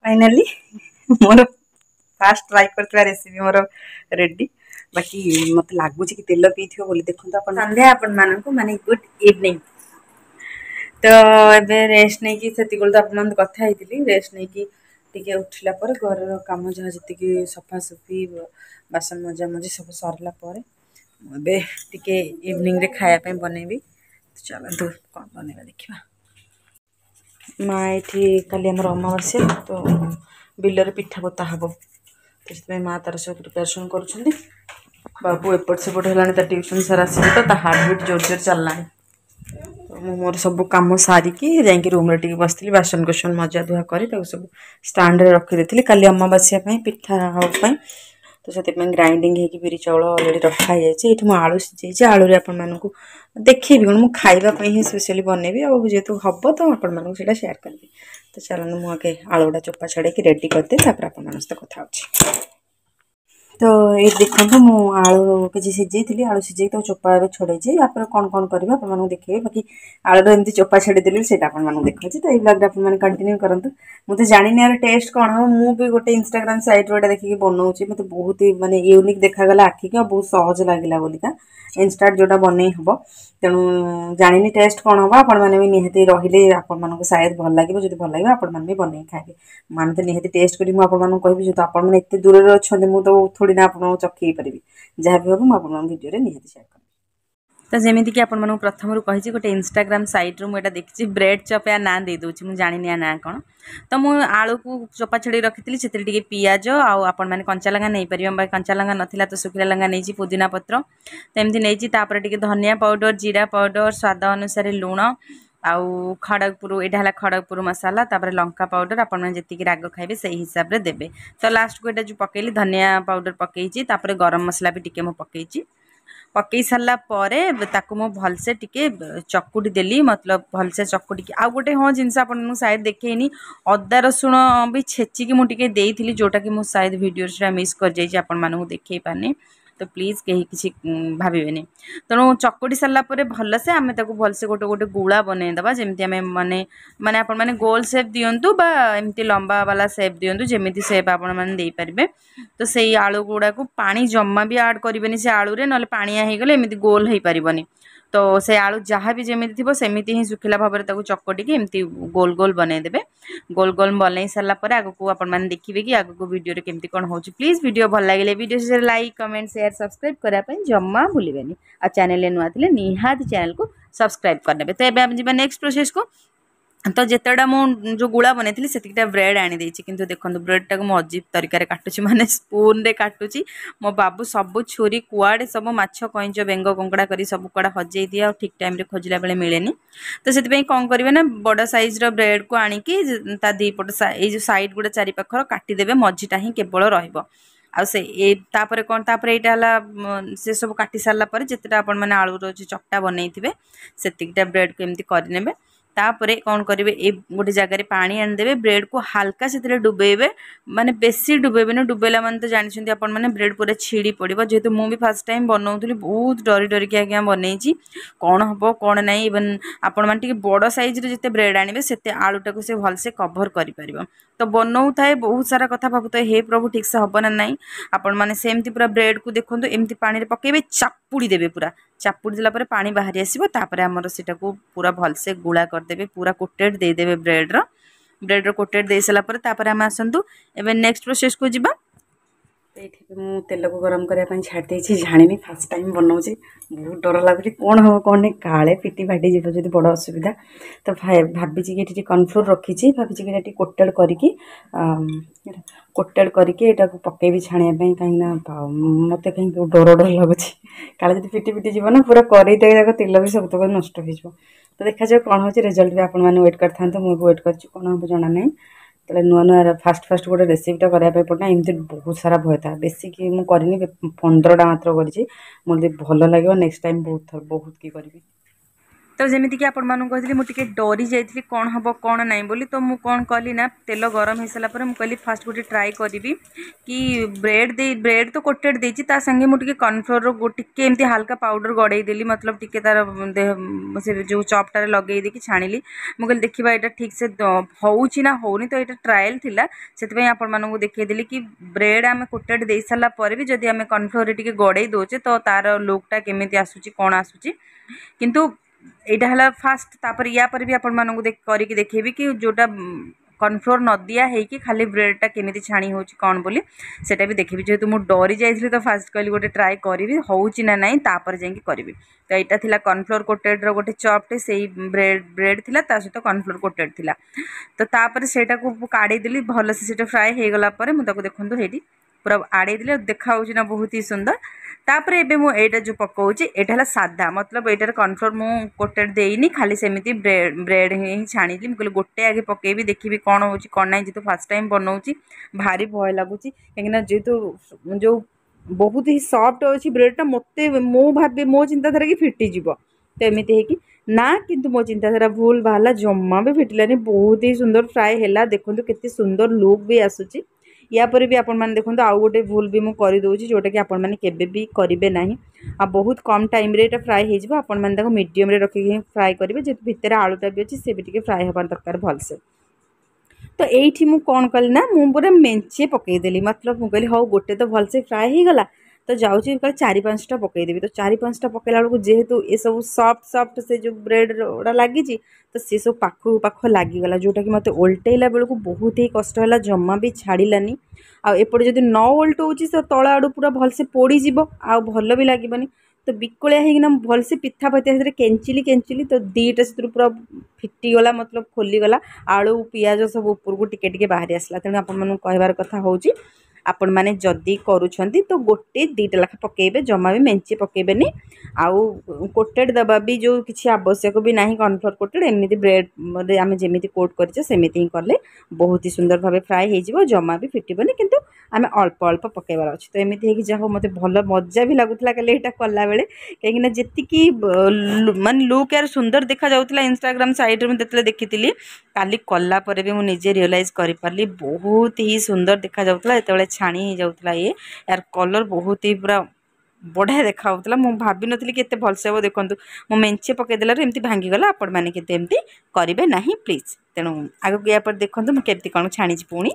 finally मोर fast try करथिबा recipe मोर रेडी बाकी मत लागुची कि तेल पीथियो बोली देखंतु अपन संध्या अपन माननको माने गुड इवनिंग तो एबे रेस्ट नै कि सेति गोल तो अपन कथा हेतिली रेस्ट नै कि टिके उठिला पर घर काम जहा जति कि सफा सफी बासन मजा मजी सब सरला पर एबे टिके इवनिंग रे खाया पे बनेबी तो चलंतु कोन बनेबा देखिबा माँ ये खाली आम अमावास्या तो बिलर पिठा पोता हम तो माँ तार सब प्रिपेरेसन कर बाबू एपट सेपट है ट्यूशन सार आस तो हार्टबिट जोर जोर चलना तो मोर सब कम सारिकी जा रूम टे बस बासन कुसन मजा धुआ कर सब स्टाण्ड रखीदी खाली अमावास्या पिठा हाँपाई तो से ग्राइंडिंग हो बिरी चाउल अलरेडी रखा जाए आलू सीझे आलू आपको देखी कौन मुझे खावाई ही स्पेशली बनैबी और जेहतु हम तो आपको शेयर करी तो चलो मुझे आलूटा चोपा छड़े रेडी करदे आप कथा तो ये देखो मु आलू किसी सीझे आलू सीझे तो चोपा छड़े आप कौन कौन करवा आपको देखे बाकी आलूर एमती चोपा छड़ेदेली से देखा तो ये ब्लॉग आप कंटिन्यू करूँ मुझे जानी यार टेस्ट कौन हम मुझे गोटे इंस्टाग्राम साइट गोटे देखिए बनाऊँगी मतलब बहुत ही माने यूनिक देखागला आखिक बहुत सहज लगे बोलिका इंस्टाट जोटा बन हम तेणु जानी टेस्ट कौन हम आपण मैंने भी निहाती रही आपण शायद भल लगे जो भल लगे आपण भी बन खाए माने तो निहाती टेस्ट करी मुझे कहबी जो आपने एत दूर अच्छा मुझे तो थोड़ी ना आपको चखई पारि जहाँ भी हम आप भिडियो निहाती शेयर कर तो जमीक आपको प्रथम कही गोटे इंस्टाग्राम सैट्रु मुझे देखी ब्रेड चप या ना दे दूसरी मुझे जानी ना कौन तो मुझे आलू को चोपा छड़ी रखी से पिज आपण मैंने कंचा लंगा नहीं पार कंचा लंगा नाला तो सुखिला लंगा नहीं पुदीना पत्र तो एमती नहीं धनिया पाउडर जीरा पाउडर स्वाद अनुसार लुण आउ खड़गपुर यहाँ है खड़गपुर मसाला तापर लंका पाउडर आपन जी राग खाइबे से हिसाब से देवे तो लास्ट को यहाँ जो पकईली धनिया पाउडर पकईची तापर गरम मसला भी टिके मु पकईची पकई सारा पर मु भलसे टिके चकुटी देली मतलब भलसे चकुटी आउ गोटे हाँ जिनस आपको शायद देखेनी अदा रसुण भी छेचिकी मुझे देती जोटा कि मुझे शायद वीडियो मिस कर जाइए आपको देखे पानी तो प्लीज कहीं किसी भावेनि तेणु चकुटी सारापर भलसे आम भलसे गोटे गोटे गुला बनईदे जमी आम माने माने आपण मैंने गोल सेप दिंतु एमती लंबा वाला सेप दिंतु जमी सेप आपरे तो से आलू गुड़ा को पानी जमा भी आड करें से आलू रे ना पानिया हो गले एमती गोल हो पारिबनी तो से आलू जहाँ भी जमी थी सेमती ही सुखिला भाव में चकटिकी एमती गोल गोल बनईदे गोल गोल बनई सारापर आगक आपने देखिए कि आगक वीडियो केमती कौन हो प्लीज वीडियो भल लगे वीडियो से लाइक कमेंट शेयर सब्सक्राइब करने जमा भूलें आ चैनल नुआ थे निहाती चैनल को सब्सक्राइब करने तो ये जी नेक्स्ट प्रोसेस को तो जितेटा मुझे जो गुला बनई से ब्रेड आनी किंतु देखो ब्रेडटा को मुझे अजीब तरीके काटुची माने स्पून रे काटुची मो बाबू सब छुरी कुआड़े सब माछ कईंच बेंग कंकड़ा कर सब कुआड़ा हजे दिए और ठीक टाइम खोजला बेले मिलेनी तो से कौन करेंगे ना बड़ साइज ब्रेड को आणिकी दीपट जो साइड गुड़ा चारि पाखर काटिदेवे मझीटा ही केवल रहिबो आ से तापर कौन तापर यहाँ से सब काटी सारापर जितेटा आपण मैंने आलूर चकटा बनई थे से ब्रेड को एमती करने तापरे कौन करेंगे ये गोटे जगह पानी आनीदेवे ब्रेड को हल्का से डुबेबे माने बेसी डुबेबे ना डुबेला माने तो जानते आपण मैंने ब्रेड पूरा छिड़ी पड़ो जेहेतु मुझे फास्ट टाइम बनाऊली बहुत डरी डरिकी आज्ञा बनई कौन हम कौन ना इवन आपण मैंने बड़ सैज जिते ब्रेड आने से आलूटा को से भलसे कभर कर तो बनाऊ थाए बहुत सारा कथा भावुता हे प्रभु ठीक से हम ना नाई आपण मैंने सेमती पूरा ब्रेड को देखो एमती पानी पकेबे चापुड़ी देवे पूरा चापुड़ी देला पानी बाहरी आसो आमर सेटा को पूरा भलसे गुला करदेवे पूरा कोटेड देदेवे ब्रेड कोटेड दे सारापर आम आसतु एवं नेक्स्ट प्रोसेस को जीवा तो ये मुझे तेल को गरम करने छाड़ी जानी फास्ट टाइम बनाऊँगी बहुत डर लगुच कौन हम कौन काले पिटी फाटी जीव जो बड़ असुविधा तो भाभी कि कॉर्नफ्लोर रखी भाभी कि कोटेड करके कोटेड करके यहाँ पकेबी छाणिया कहीं मत कहीं डर डर लगुच काले जो पिटी पिटी जीव ना पूरा कर तेल भी सब तक नष्ट हो तो देखा जाए कौन हो रिजल्ट भी आपने वेट करते मुझे वेट कर कौन हम जाना नहीं तो नुआ नुआ फास्ट फास्ट गोटे रेसिपीटा करने पड़ना एमती बहुत सारा भय था बेसी कि मुझे करनी 15टा मात्र कर भल लगे नेक्स्ट टाइम बहुत थर बहुत की करी तो जमीक आपण कहती मुझे डरी जाइए कौन हम कौन ना बोली तो मुझे कौन कली ना तेल गरम हो सारा पर मुझे फास्ट गोटे ट्राए करी कि ब्रेड तो कोटेड देती संगे मुझे कॉर्नफ्लोर टे एमती हल्का पाउडर गड़े देली मतलब टिके तार से जो चपटार लगे देखी छाणी मुझे देखा यहाँ ठीक से होची ना होनी तो यहाँ ट्रायल थिला से आपण देखईदेली कि ब्रेड आम कोटेड दे सारा पर भी जदि आम कॉर्नफ्लोर टे गड़े दौचे तो तार लुकटा केमी आसूची कौन आसूची किंतु यहाँ है फास्ट तापर या पर भी आपण मानक करके देखेबी कि जोटा कॉर्नफ्लोर न दिया है कि खाली ब्रेडटा केमी छाणी हो कौन बोली सेटा भी देखी जेहेतु मुझे डरी जाइए तो फास्ट कहली गोटे ट्राए करी होची ना नाई तापर जाकि करी तो यहाँ थिला कॉर्नफ्लोर कोटेड रो गोटे चपटे से ब्रेड थिला ता सहित कॉर्नफ्लोर कोटेड थिला तो तापर सेटा को काढ़ी देली भल से फ्राए हो गला पर मुझे देखो ये पूरा आड़े दिले देखा ना बहुत ही सुंदर तापर एबे मु एटा जो पकाउची एटा हला सादा मतलब एटार कॉर्नफ्लोर मु कोटेड देइनी खाली सेमिति ब्रेड ही छाणीली मुझे गोटे आगे पकेबी देखी कौन हो कौन ना जेहेतु फास्ट टाइम बनाऊँगी भारी भय लगुच कहीं जेहेतु जो बहुत ही सॉफ्ट अच्छी ब्रेडटा मत मो भावे मो चिंताधारा कि फिटिज तो एमती है कि ना किंतु मो चिंताधारा भूल बाहर जमा भी फिटिलानी बहुत ही सुंदर फ्राए है देखो केते सुंदर लुक भी आसूची या पर भी आपण मैंने देखो आउ गोटे भूल भी मुझे करदे जोटा कि आपण मैंने केबे भी करेंगे ना आ बहुत कम टाइम रे फ्राए हो आपण मैंने मीडियम रे रखिक फ्राए करेंगे जेहेतु भितर आलूटा भी अच्छी से भी टे फ्राए हबार दरकार भलसे तो ये मुझे कौन कली ना मुझे पूरा मेंचे पकईदेली मतलब मुझे कहली हाँ गोटे तो भलसे फ्राए हो गला तो जाऊँगी कल 4-5टा पकईदेवी तो 4-5टा पकईला बेलू जेहेतु ये सब सॉफ्ट सॉफ्ट से जो ब्रेड गुड़ा लगी तो सी सब पाख लगिगला जोटा कि मत ओल्टेला बेलू बहुत ही कष्ट है जमा भी छाड़ानी आएपटे जब न ओल्टौची तो तल आड़ू पूरा भलसे पोड़ीज आ भल भी लगे तो बिकुलिया होना भलसे पिठा पतिया से केंचिली तो दीटा से पूरा फिटिगला मतलब खोलीगला आलू पियाज सब उपरको टिके बाहरी आसला तेणु आपण कहबार कथा हूँ आपण मैंने जदि करुँच तो गोटे 2टा लाखा पकेबे जमा भी मेंचे पकेबेनी आउ कोटेड दबा भी जो किसी आवश्यक भी ना कॉर्नफ्लोर कोटेड एमती ब्रेड आम जमी कोट कर सेमती ही कले बहुत ही सुंदर भाव फ्राए हो जमा भी फिटबनी किंतु आम अल्प अल्प पकेबार अच्छे तो एमती है कि जहाँ मत भल मजा भी लगुला कल यहाँ कला बेले कहीं जी मानने लुक यार सुंदर देखा जाऊला इंस्टाग्राम साइड में जिते देखी काली कला पर भी मुझे रियलाइज कर पारि बहुत ही सुंदर देखा जाऊला जो छाणी हो जाऊला ये यार कलर बहुत ही पूरा बढ़िया देखा मुझे भाभी नी कि भलसे हम देखूँ मो मेंचे पकईदेल एमती भांगीगला आपण मैंने एमती करेंगे ना प्लीज तेणु आगे या पर देखो मुझे कौन छाणी पुणी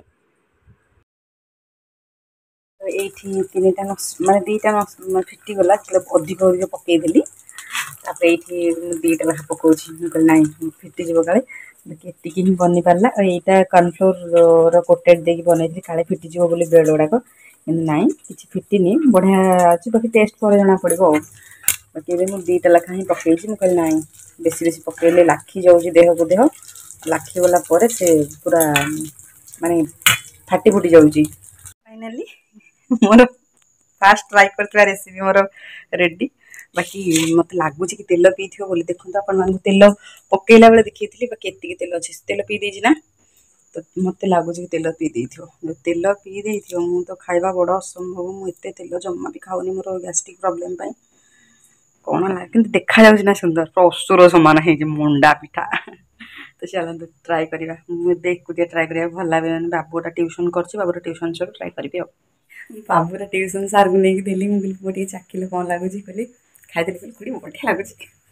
ये 3टा माने 2टा फिटिगला अधिक अधिक पकईदेली तापर ये 2टा लाख पकाऊँ ना फिटिज काले एति ही बनी पारा और यहाँ कॉर्नफ्लोर कोटेड देकी बनई काले फिटिज बोली ब्रेड गुड़ाक ना कि फिटिनी बढ़िया अच्छी बाकी टेस्ट पर जना पड़ो बाकी मुझे 2टा लाखा ही पकई मुझे ना बेसी बेसी पकईले लाखी जाऊँगी देह को देह लाखी गला से पूरा माने फाटी फुटी जाऊँगी फाइनाली मोर फास्ट ट्राई करथिबा रेसिपी मोर रेडी बाकी मत लगुच कि तेल पी बोली देखो आपण तेल पकईला बेले देखी बाकी एति तेल अच्छे तेल पी देछि ना तो मत लगुच कि तेल पी तेल पी दे मु तो खाइबा बड़ असंभव मुझे तेल जमा भी खाऊनी मोर गैस्ट्रिक प्रॉब्लम पाई कौन लगे कि देखा जाऊँ ना सुंदर असुर सामान है मुंडा पिठा तो चलते ट्राए करवा मुझे एकुटिया ट्राए करा भल लगे बाबूटा ट्यूशन कर बाबूटा ट्यूशन सब ट्राए करी बाबूरा ट्यूशन सार को लेकिन देली मुझे पुआ चाखिल कौन लगुच कहली खाई खुड़ी बढ़िया लगुच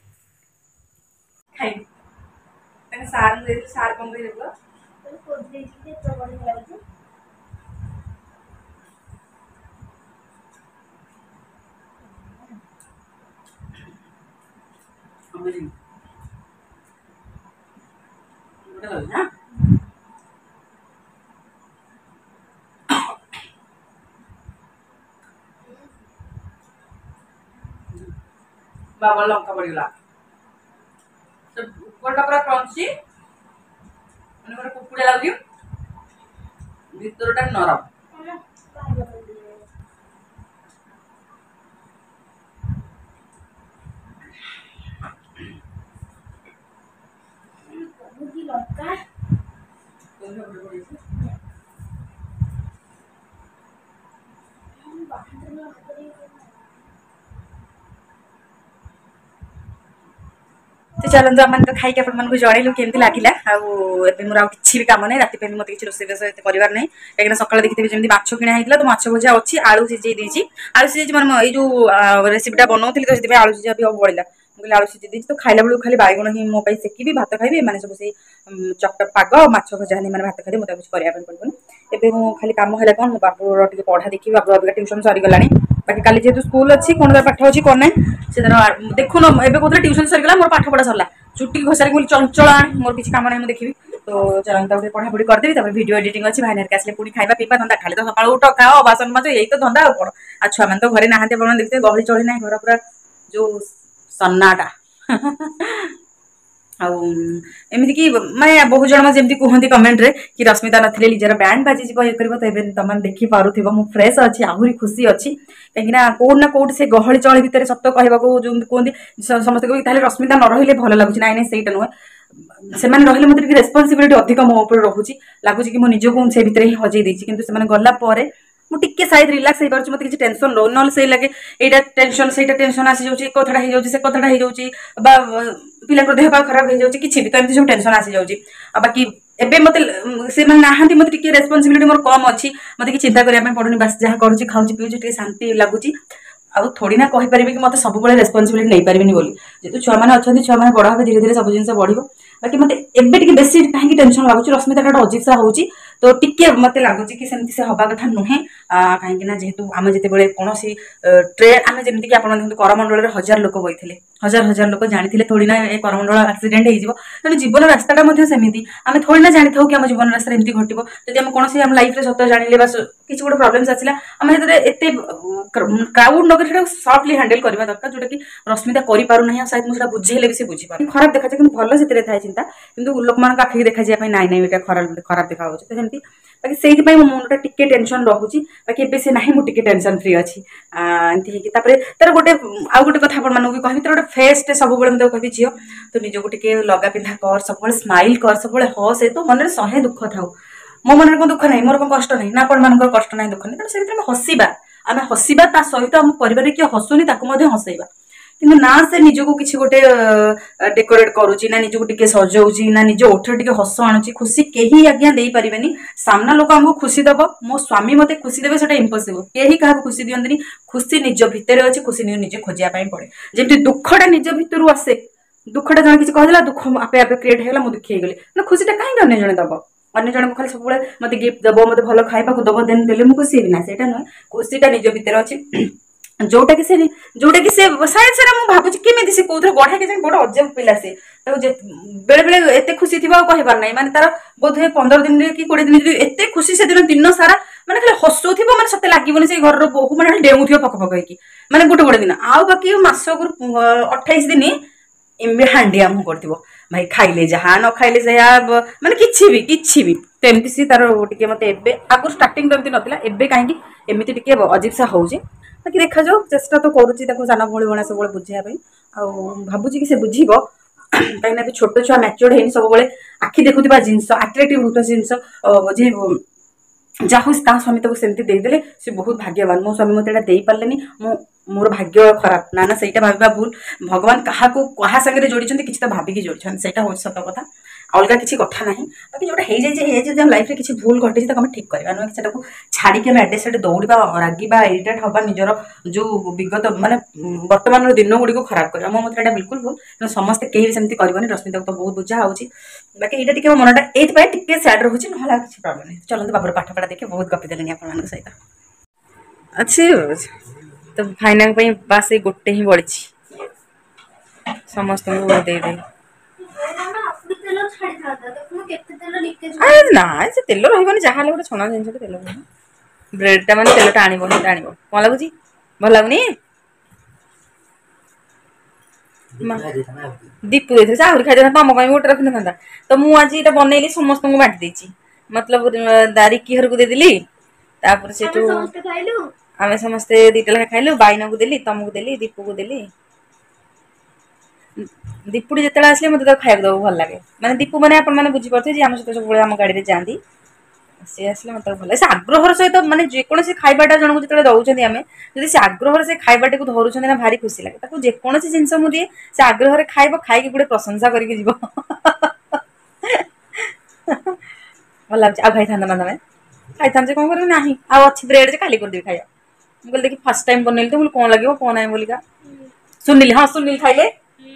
सार सार कौन बाबा लंका पड़गला ऊपर पूरा क्रंची मैंने कुकुड़ा लगे भीतरटा नरम चलते आम तो खाई आपको जनइलु केमती लगे मोर किसी भी कम नहीं राति मत किसी रोसे बेस करार नहीं कहीं सकाल देखिए जमी माछ किना होता तो माछ भजा अच्छी आलू सीझे देती आलू सीझे मैंने जो रेसीपीटा बनाऊली तो से आलू सीझा भी बढ़ला मुझे आलू सीझे देती तो खाला बेलू खाली बैगण ही मो सेकी भात खाइबे मैंने सब से चकट पाग माछ भजा नहीं भात खाइबे मतलब कुछ कराया पड़ोनी एवं मो खाली कम है कौन मो बाबूर टे पढ़ा देखी बाबू अबिका ट्यूशन सरीगला बाकी काली जेहतु स्कूल अच्छी कौन तार पाठ अच्छी कौन ना से देखुन एवं कहते ट्यूशन सरीगला मोर पाठ पढ़ा सरला चुटी घोषारी मुझे चंचल आने मोर किसी कम नहीं देखी तो चलता गोटे पढ़ापढ़ी करदेवी भिडियो एडिटिंग अच्छी भाई आसले पुणी खाଇବା पीवा धंदा खाली तो सकाल उठ खाओ बासन मज यही तो धंदा कौन आ छुआ मैंने तो घरे नहांती आप देखते गहली चली ना घर पूरा जो सन्नाटा आमती कि माने बहुत जन जमी कहते कमेंट रे कि रश्मिता नथिले लीजर बैंड बाजी ये कर तो तुम देखी पार्थ मुझे फ्रेश अच्छी आहरी खुशी अच्छी कहीं कौट ना कौट से गहली चली भितर सत कहवा जो कहते समस्त कहते रश्मिता न रही भल लगुच ना ना सहीटा नुहे से रही मतलब रेस्पनसिबिलिटी अधिक मो ऊपर रोचे लगुच कि निजक से भितर ही हजे देती गलापर मुझे शायद रिलैक्स हो पार्टी मतलब किसी टेंशन रो ना से लगे यहाँ टेंशन से टेंशन आसी जाऊँगी कथाटा हो से कथाटा हो पिला देह पा खराब हो जाऊँगी किसी भी तो एमती सब टेंशन आसी जाऊँगी बाकी एबे मत से नहांती मत रेस्पनसिबिलिटी मोर कम अच्छी मत कि चिंता करने पड़ूनी बस जहाँ करुँच खाऊँ पीऊँ शांति लगुच आउ थोड़ी ना कहीपर कि मत सब रेस्पनसिबिलिटी नहीं पारिनी बोली जेहतु छुआ मैंने अच्छा छुआ मैंने बड़ हे धीरे धीरे सब जिन बढ़ो बाकी मत एबे बेसी कहीं टेंशन लगुच रश्मिता गोटे अजीब सा हो तो टिके मत लगुच कि सेमती से हवा कथा नुहे कहीं जेहेतु आम जिते कौन ट्रेन आम जमीक आप करमंडल हजार लोक बही हजार हजार लोक जानी थोड़ी ना ये करमंडल एक्सीडेंट हो तेणु जीवन रास्ताटा सेमती आम थोड़ी ना जानी था कि आम जीवन रास्ता एमती घटो जब आम कौन आम लाइफ सत जाने बस किसी गोटे प्रोब्लेम्स आसला आम एत क्राउड नगर सर्टली हैंडल करवा दरकार जोटा कि रश्मिता करना शायद मुझे बुझेले भी से बुझीपार खराब देखा कि भल से थाए चिंता कि लोक मान आखिक देखा नाई नाई ये खराब खराब देखा तो सेमती बाकी से मो मुंडा टिके टेंशन रोचे बाकी एबे से ना मुझे टेंशन फ्री अच्छी एमती तार गोटे आउ गोटे कथा आपको भी कह गोटे फेस्ट सब मुझे कह झील तो निजक टे लगा पिंधा कर सब स्माइल कर सब हस तो मन 100 दुख था मो मन कौन दुख ना मोर कौन कष्ट ना आपण मान कष्ट ना दुख ना तेणु से हसवा आम हसवा ता सहित आम परिवार किए हसुनी हसैबा कि ना से निजक किसी गोटे डेकोरेट करुच्ची ना निजक टे सजाऊँगी ना निज ओठर टे हस आणुची खुशी कहीं आज्ञा दे पारे सामना लोक आमको खुशी दब मो स्वामी मत खुशी देवे से इम्पॉसिबल कहीं क्या खुशी दिखती खुशी निज भितर अच्छे खुशी निजे खोजापी पड़े जमी दुखटा निज भितर आसे दुखटा जन किसी कहला दुख आपे आपे क्रिएट होगा मुझे दुखी गली ना खुशीटा कहीं अन्य जन दब अन्य जन खाली सब मत गिफ्ट दब मत भल खाइबा दब देन देले मुझे खुशी ना से नुहे खुशीटा निज भितर अच्छे जोटा कि शायद से भावुँ केमी से कौन गढ़ा के बड़ा अजब पिला से बेले बेले एत खुशी थी कहबार ना मानते तार बोध हुए 15 दिन कि 20 दिन एत खुशी से दिन सारा मैंने खाली हसुव मैंने सत्य लगे से घर बहु मैंने डेऊ पक पक मैंने गोटे गोटे दिन आउ बाकी मस 28 दिन एमबी हांडिया मुँह कर भाई खाइले जहाँ न खाइले से माने किसी भी तो एमती सी तार टे मत आगुरी स्टार्टिंग तो एमती नाला एबे कहीं एमती टे अजीब सा हो बाकी देखा जाओ चेष्टा तो करुच्ची सान भाई भाई सब बुझाई भावुँ कि से बुझ कहीं छोट छुआ मैच्योर्ड है सब आखि देखुवा जिनस आट्राक्टिव होता जिन जहाँ स्वामी तक सेमती देदेले सी बहुत भाग्यवान मो स्वामी मत दे पारे मोर भाग्य खराब ना ना सहीटा भाव भूल भगवान क्या सागर जोड़ी किसी तो भाविकी जोड़ी से हूँ सत कथा अलग किसी कथा ना बाकी जोटा हो जाए लाइफ में किसी भूल घटी आम ठीक करवा नुहे से छाड़ी आम एडे से दौड़ा रागिबा इरिटेट हवा निजर जो विगत माने वर्तमान दिन गुड़ी को खराब कर मो मत बिल्कुल भूल तेना समस्ते कहीं भी सेमती करनी रश्मिता को तो बहुत बुझा हो बाकी यहाँ टे मो मनटा ये सैड रोचे ना किसी प्रॉब्लम नहीं चलते बाबूर पाठपढ़ा देखे बहुत गपी देनी आप सहित अच्छे तो फाइना बास गोटे ही बढ़ी समस्त दे ना से तेल रही जहाँ गोटे छना जिन तेल ब्रेडटा मैंने तेलटा आण कौन लगुच भल लगुनि दीपू दे आहरी खाई तुम गोटे रखी था तो मुझे आज ये बनइली समस्त बांटी देती मतलब दारिकी घर को देदेली से आम समस्ते 2टा लेखा खाइलु बाइन को देली तुमको देली दीपू को देली दीपुड़ी जिते आसले मत खाया दब भल लगे मैंने दीपू मैंने बुझीपारे आम सहित सब आम गाड़ी में जाती सी आसले मत भल से आग्रहर सहित माने जेकोसी खाइबाटा जनक जो दौरान आम जब से आग्रह से खाइबाटी को धरुन ना भारी खुशी लगे जेकोसी जिनस मुझे से आग्रह खाइब खाई गोटे प्रशंसा करके जीव भल लगे आ खाई था ना तुम खाई था कौन कर ना अच्छी ब्रेड से खाली करदेवी खाया मुझे देखिए फास्ट टाइम बनैली तो कौन लगे कौन ना बोलिका सुनील हाँ सुनील खाइले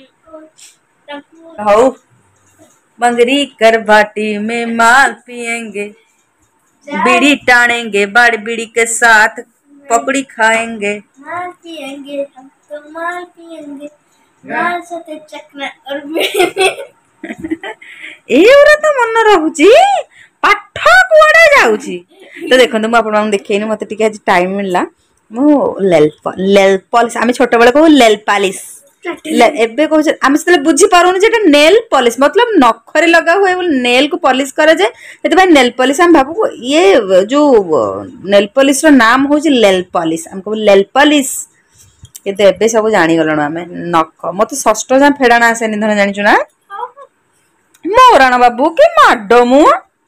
हौ बंगरी कर बाटी में माल पियेंगे बीड़ी टानेंगे बड़ बीड़ी के साथ पकड़ी खाएंगे माल पियेंगे हम तो माल पियेंगे माल साथे चकना और बीड़ी एरा तो मन रहुची पाठ कुआडे जाउची तो देखो मु आपन देखैनी मते टिके आज टाइम मिलला मु लेल पॉलिश आमे छोट बेले को लेल पॉलिश एबे को आमे से बुझी पारुनी जेटा नेल पॉलिश मतलब नखरे लगा हुए बोले नेल को पॉलिश करे जाए सेते भाई नेल पॉलिश हम भाबू ये जो नेल पॉलिश रो नाम होची लेल पॉलिश हमको लेल पॉलिश ये तो एबे सब जानी गलण आमे नख मते षष्ठ जा फेडाना आसे निधन जानिचु ना मोराना बाबू के माडो मु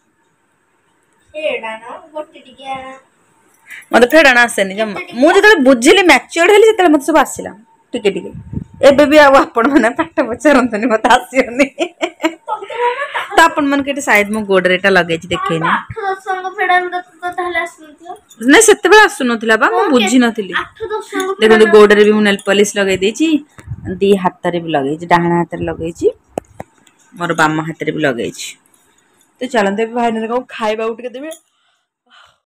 एडाना गोटे टिके मत फेडाना आसेनी जम मु जतले बुझिली मैच्योर्ड हेली सेतले मत सब आसिला टिके टिके एबे भी आ आपण माने पाठ पचरंतनी मत आसियोनी तो आपण मन के शायद मु गोडरे टा लगै छी देखैनी 8-10 संग फेडान तो ताहले आसनथियो नै सेते बेला आसुनथिला बा मु बुझी नथिली 8-10 संग देखो गोडरे भी मु नेल पॉलिश लगै दै छी दी हाथ रे भी लगै छी डाहना हाथ रे लगै छी मोर बाम हाथ रे भी लगै छी तो चलंते भाई ने को खाइबा उठ के देबे